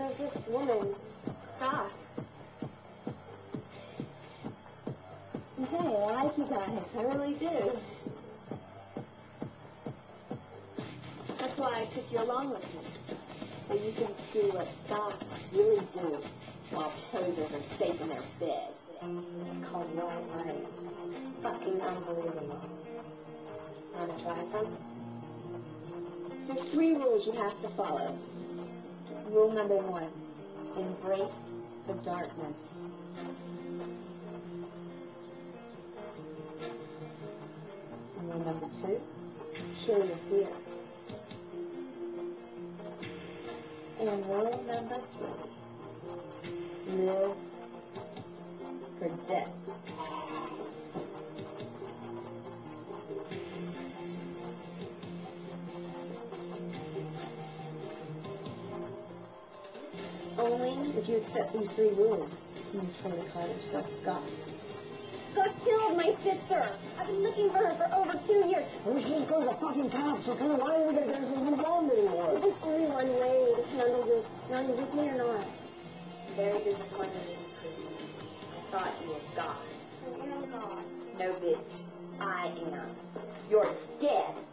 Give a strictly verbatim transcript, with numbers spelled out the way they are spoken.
there's this woman, Goth. Okay, I like you guys. I really do. That's why I took you along with me. So you can see what Goths really do while posers are safe in their bed. It's called white light. It's fucking unbelievable. Wanna try some? There's three rules you have to follow. Rule number one, embrace the darkness. Rule number two, kill your fear. And rule number three, live for death. Only if you accept these three rules can you truly call yourself God. God killed my sister. I've been looking for her for over two years. Well, she's going to fucking cops, okay? Why are we going to get involved anymore? There's only one way to handle this. Now, you with me or not? Very disappointed in you, Christy. I thought you were God. I am God. No, bitch. I am. You're dead.